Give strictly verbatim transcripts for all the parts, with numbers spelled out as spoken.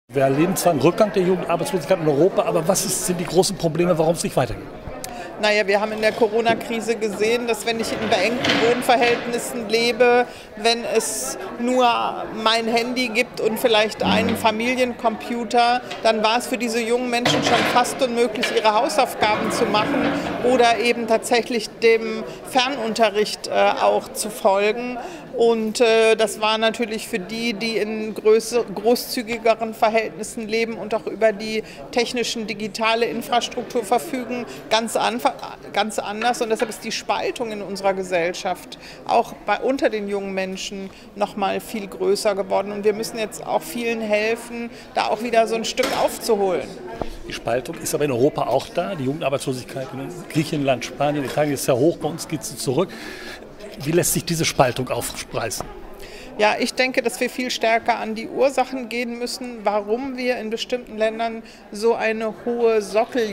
Wir erleben zwar einen Rückgang der Jugendarbeitslosigkeit in Europa, aber was ist, sind die großen Probleme, warum es nicht weitergeht? Naja, wir haben in der Corona-Krise gesehen, dass wenn ich in beengten Wohnverhältnissen lebe, wenn es nur mein Handy gibt und vielleicht einen Familiencomputer, dann war es für diese jungen Menschen schon fast unmöglich, ihre Hausaufgaben zu machen oder eben tatsächlich dem Fernunterricht äh, auch zu folgen. Und äh, das war natürlich für die, die in größer, großzügigeren Verhältnissen leben und auch über die technischen, digitale Infrastruktur verfügen, ganz, an, ganz anders. Und deshalb ist die Spaltung in unserer Gesellschaft auch bei, unter den jungen Menschen noch mal viel größer geworden. Und wir müssen jetzt auch vielen helfen, da auch wieder so ein Stück aufzuholen. Die Spaltung ist aber in Europa auch da. Die Jugendarbeitslosigkeit in Griechenland, Spanien, Italien ist sehr hoch, bei uns geht es zurück. Wie lässt sich diese Spaltung aufspreißen? Ja, ich denke, dass wir viel stärker an die Ursachen gehen müssen, warum wir in bestimmten Ländern so eine hohe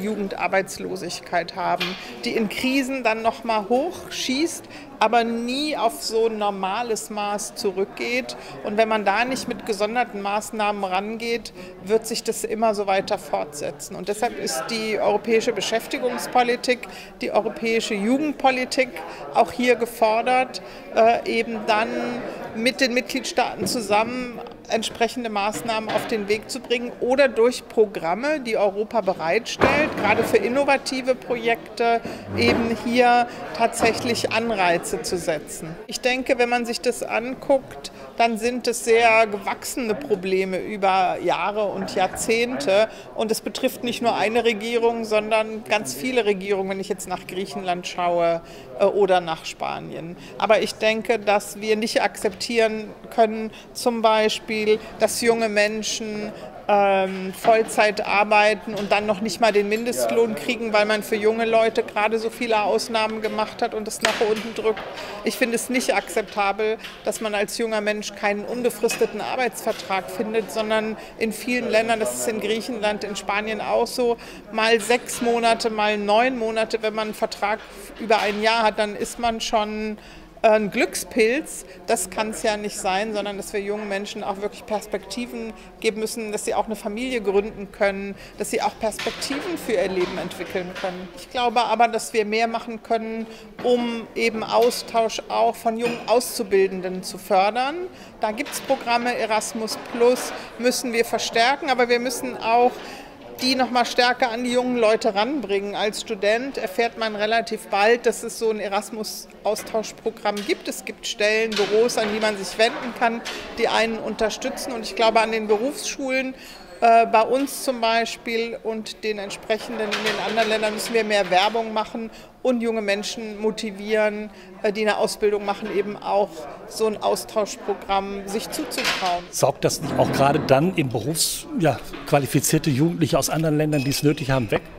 Sockeljugendarbeitslosigkeit haben, die in Krisen dann noch mal hochschießt, aber nie auf so ein normales Maß zurückgeht. Und wenn man da nicht mit gesonderten Maßnahmen rangeht, wird sich das immer so weiter fortsetzen. Und deshalb ist die europäische Beschäftigungspolitik, die europäische Jugendpolitik auch hier gefordert, äh, eben dann mit den Mitgliedstaaten zusammen entsprechende Maßnahmen auf den Weg zu bringen oder durch Programme, die Europa bereitstellt, gerade für innovative Projekte, eben hier tatsächlich Anreize zu setzen. Ich denke, wenn man sich das anguckt, dann sind es sehr gewachsene Probleme über Jahre und Jahrzehnte. Und es betrifft nicht nur eine Regierung, sondern ganz viele Regierungen, wenn ich jetzt nach Griechenland schaue oder nach Spanien. Aber ich denke, dass wir nicht akzeptieren können, zum Beispiel, dass junge Menschen ähm, Vollzeit arbeiten und dann noch nicht mal den Mindestlohn kriegen, weil man für junge Leute gerade so viele Ausnahmen gemacht hat und es nach unten drückt. Ich finde es nicht akzeptabel, dass man als junger Mensch keinen unbefristeten Arbeitsvertrag findet, sondern in vielen Ländern, das ist in Griechenland, in Spanien auch so, mal sechs Monate, mal neun Monate, wenn man einen Vertrag über ein Jahr hat, dann ist man schon ein Glückspilz. Das kann es ja nicht sein, sondern dass wir jungen Menschen auch wirklich Perspektiven geben müssen, dass sie auch eine Familie gründen können, dass sie auch Perspektiven für ihr Leben entwickeln können. Ich glaube aber, dass wir mehr machen können, um eben Austausch auch von jungen Auszubildenden zu fördern. Da gibt es Programme, Erasmus Plus müssen wir verstärken, aber wir müssen auch die noch mal stärker an die jungen Leute ranbringen. Als Student erfährt man relativ bald, dass es so ein Erasmus-Austauschprogramm gibt. Es gibt Stellen, Büros, an die man sich wenden kann, die einen unterstützen. Und ich glaube, an den Berufsschulen, äh, bei uns zum Beispiel und den entsprechenden in den anderen Ländern müssen wir mehr Werbung machen und junge Menschen motivieren, äh, die eine Ausbildung machen, eben auch so ein Austauschprogramm sich zuzutrauen. Sorgt das nicht auch gerade dann im Berufs ja, qualifizierte Jugendliche aus anderen Ländern, die es nötig haben, weg?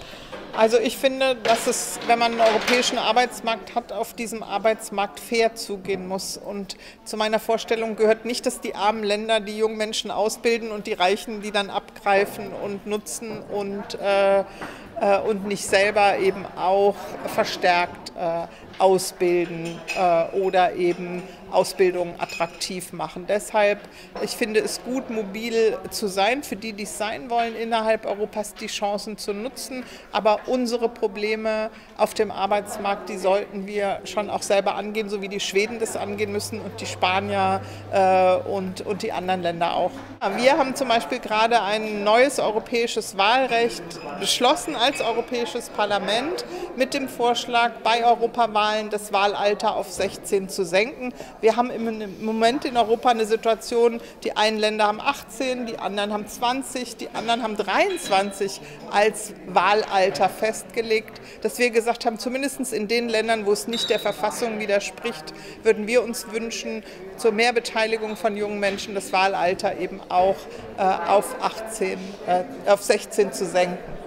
Also ich finde, dass es, wenn man einen europäischen Arbeitsmarkt hat, auf diesem Arbeitsmarkt fair zugehen muss. Und zu meiner Vorstellung gehört nicht, dass die armen Länder die jungen Menschen ausbilden und die Reichen die dann abgreifen und nutzen und, äh, äh, und nicht selber eben auch verstärkt äh, ausbilden äh, oder eben Ausbildung attraktiv machen. Deshalb, ich finde es gut, mobil zu sein, für die, die es sein wollen, innerhalb Europas die Chancen zu nutzen. Aber unsere Probleme auf dem Arbeitsmarkt, die sollten wir schon auch selber angehen, so wie die Schweden das angehen müssen und die Spanier äh, und, und die anderen Länder auch. Wir haben zum Beispiel gerade ein neues europäisches Wahlrecht beschlossen als Europäisches Parlament mit dem Vorschlag, bei Europawahlen das Wahlalter auf sechzehn zu senken. Wir haben im Moment in Europa eine Situation, die einen Länder haben achtzehn, die anderen haben zwanzig, die anderen haben dreiundzwanzig als Wahlalter festgelegt, dass wir gesagt haben, zumindest in den Ländern, wo es nicht der Verfassung widerspricht, würden wir uns wünschen, zur Mehrbeteiligung von jungen Menschen das Wahlalter eben auch äh, auf achtzehn, äh, auf sechzehn zu senken.